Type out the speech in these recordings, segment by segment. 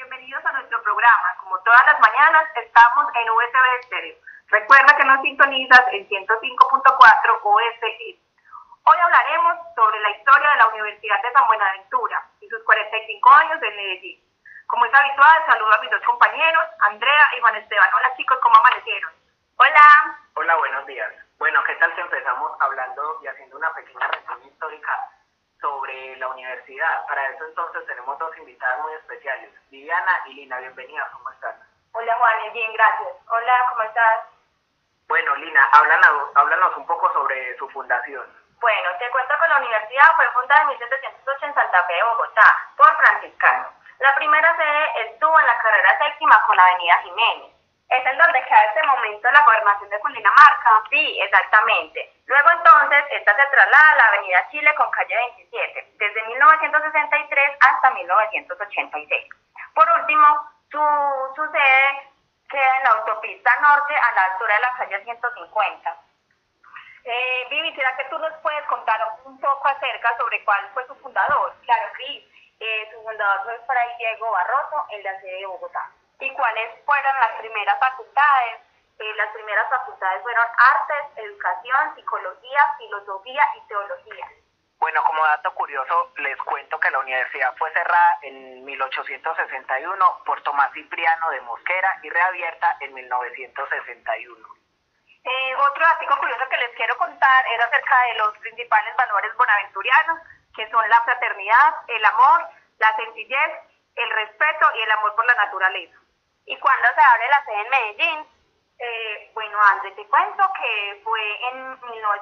bienvenidos a nuestro programa. Como todas las mañanas, estamos en USB Estéreo. Recuerda que nos sintonizas en 105.4 OFI. Hoy hablaremos sobre la historia de la Universidad de San Buenaventura y sus 45 años en Medellín. Como es habitual, saludo a mis dos compañeros, Andrea y Juan Esteban. Hola chicos, ¿cómo amanecieron? Hola. Hola, buenos días. Bueno, ¿qué tal si empezamos hablando y haciendo una pequeña reseña histórica sobre la universidad? Para eso entonces tenemos dos invitadas muy especiales, Viviana y Lina. Bienvenidas, ¿cómo están? Hola Juan, bien, gracias. Hola, ¿cómo estás? Bueno, Lina, háblanos un poco sobre su fundación. Bueno, te cuento que la universidad fue fundada en 1708 en Santa Fe de Bogotá por franciscanos. La primera sede estuvo en la carrera séptima con la avenida Jiménez. ¿Es en donde queda este momento la gobernación de Cundinamarca? Sí, exactamente. Luego entonces, esta se traslada a la avenida Chile con calle 27, desde 1963 hasta 1986. Por último, su sede queda en la autopista norte a la altura de la calle 150. Vivi, ¿será que tú nos puedes contar un poco acerca sobre cuál fue su fundador? Claro, sí. Su fundador fue Fray Diego Barroso en la sede de Bogotá. ¿Y cuáles fueron las primeras facultades? Las primeras facultades fueron Artes, Educación, Psicología, Filosofía y Teología. Bueno, como dato curioso, les cuento que la universidad fue cerrada en 1861 por Tomás Cipriano de Mosquera y reabierta en 1961. Otro dato curioso que les quiero contar es acerca de los principales valores bonaventurianos, que son la fraternidad, el amor, la sencillez, el respeto y el amor por la naturaleza. ¿Y cuándo se abre la sede en Medellín? Bueno, André, te cuento que fue en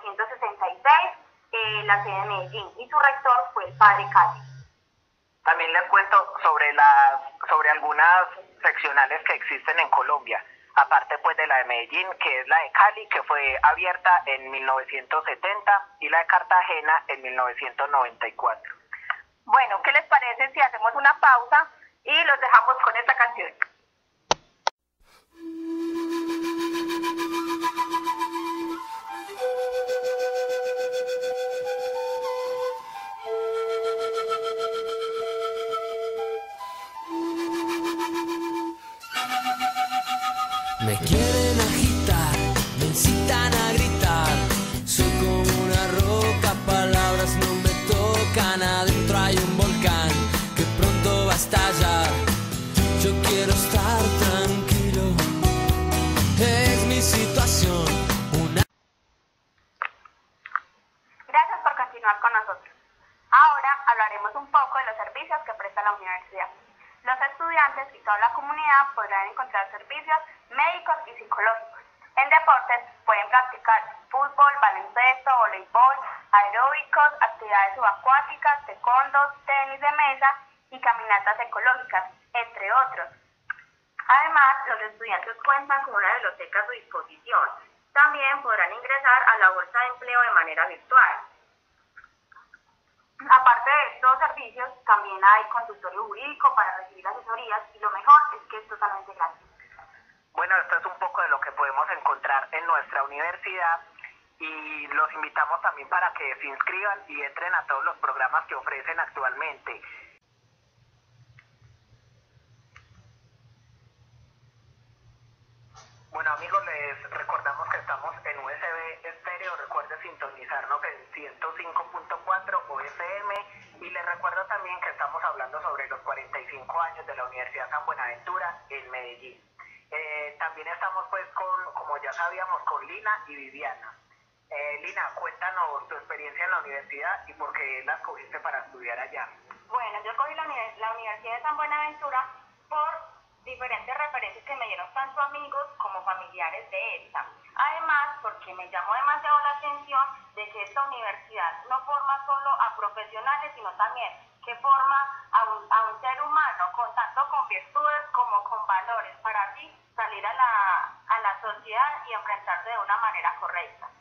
1966 la sede de Medellín y su rector fue el padre Cali. También les cuento sobre algunas seccionales que existen en Colombia, aparte pues de la de Medellín, que es la de Cali, que fue abierta en 1970, y la de Cartagena en 1994. Bueno, ¿qué les parece si hacemos una pausa y los dejamos con esta canción? Me quieren agitar, me incitan a gritar. Soy como una roca, palabras no me tocan. Adentro hay un volcán que pronto va a estallar. Yo quiero estar tranquilo, es mi situación. Gracias por continuar con nosotros. Ahora hablaremos un poco de los servicios que presta la universidad. Los estudiantes y toda la comunidad podrán encontrar servicios médicos y psicológicos. En deportes pueden practicar fútbol, baloncesto, voleibol, aeróbicos, actividades subacuáticas, taekwondo, tenis de mesa y caminatas ecológicas, entre otros. Además, los estudiantes cuentan con una biblioteca a su disposición. También podrán ingresar a la bolsa de empleo de manera virtual. Aparte de estos servicios, también hay consultorio jurídico para recibir asesorías y lo mejor es que es totalmente gratis. Bueno, esto es un poco de lo que podemos encontrar en nuestra universidad y los invitamos también para que se inscriban y entren a todos los programas que ofrecen actualmente. Bueno amigos, les recordamos que estamos en USB Estéreo. Recuerden sintonizarnos en 105.4 OFM y les recuerdo también que estamos hablando sobre los 45 años de la Universidad San Buenaventura en Medellín. También estamos pues como ya sabíamos, con Lina y Viviana. Lina, cuéntanos tu experiencia en la universidad y por qué la escogiste para estudiar allá. Bueno, yo escogí la Universidad de San Buenaventura por diferentes referencias que me dieron tanto amigos como familiares de esta. Además, porque me llamó demasiado la atención de que esta universidad no forma solo a profesionales, sino también que forma a un ser humano tanto con virtudes como con valores para así salir a la sociedad y enfrentarse de una manera correcta.